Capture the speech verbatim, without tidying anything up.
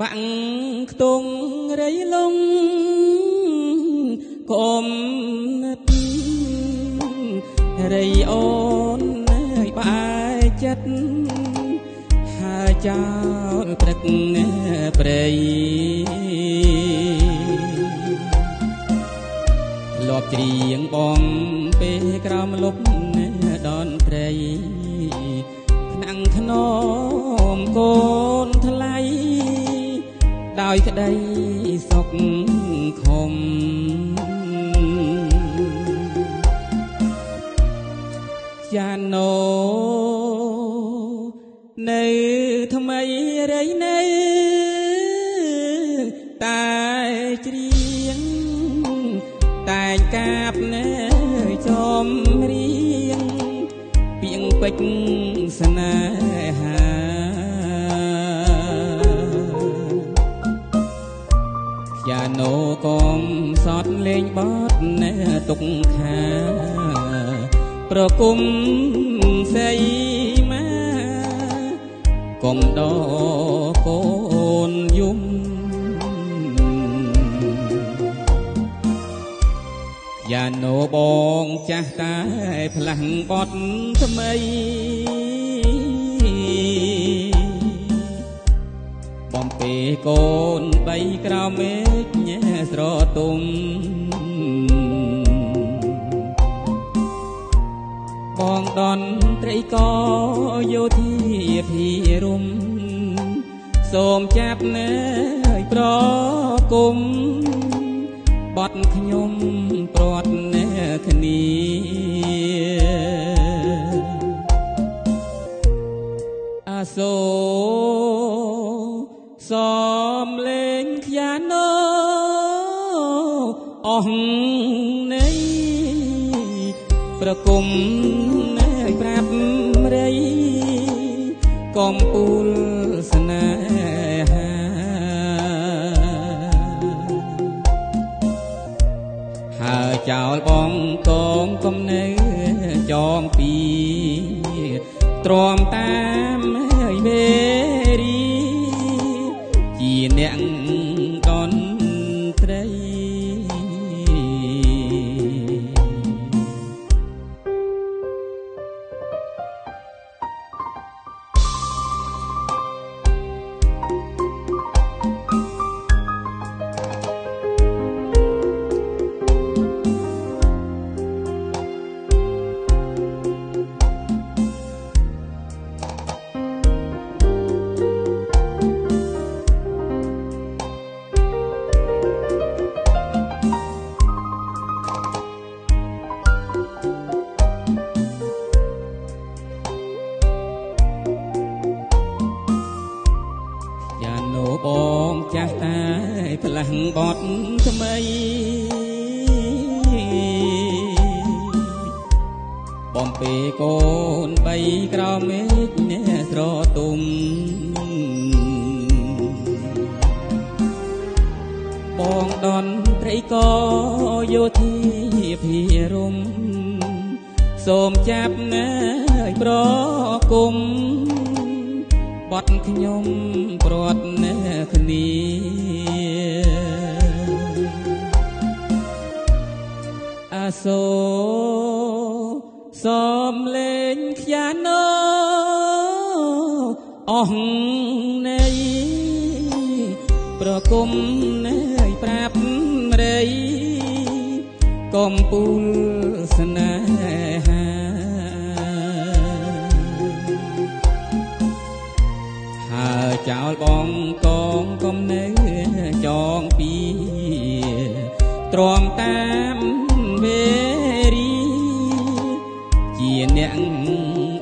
បាំងខ្ទង់រៃលងកុំរៃអូនហើយបាយចិត្តហើយចោលព្រឹកព្រៃលបច្រៀងបងពេលក្រោមលប់ដនត្រីឆ្នាំងធ្នមកូនថ្លៃដោយក្តីសុខខំយ៉ាណូនៅថ្មីរៃនៅតែច្រៀងតែកាបនៅចំរៀងពីងពេជ្រស្នេហាយ៉ាណូកងសតលេងបត់នៅទុកខាប្រគុំសីមាកុំដកូនយំយ៉ាណូបងចាស់តែផ្លាស់បត់ថ្មីបំពេកូនបីក្រោមមេឃញ៉ែស្រទុំបងដនត្រីកយោធាភិរមសូមចាប់ណែប្រគុំបត់ខ្ញុំព្រាត់ណែគ្នាអាសូសំលេងខ្យាណូអស់នៃប្រគុំណែប្រាប់រៃកំពូលស្នេហាហើយចោលបងកងគំនៅចងពីទ្រាំតាមហើយវេរីជាអ្នកដនត្រីបងចាស់តែផ្លាស់បត់ថ្មីបំពេកូនបីក្រោមមេឃណែស្រទុំបងដនត្រីកយោធាភិរមសូមចាប់ណែប្រគុំបត់ខ្ញុំព្រាត់ណែគ្នាអាសូសំលេងខ្យាណូអស់នៃប្រគុំណែប្រាប់រៃកំពូលស្នេហាហើយចោលបងកងគំនៅចងពីទ្រាំតាមវេរីជាអ្នក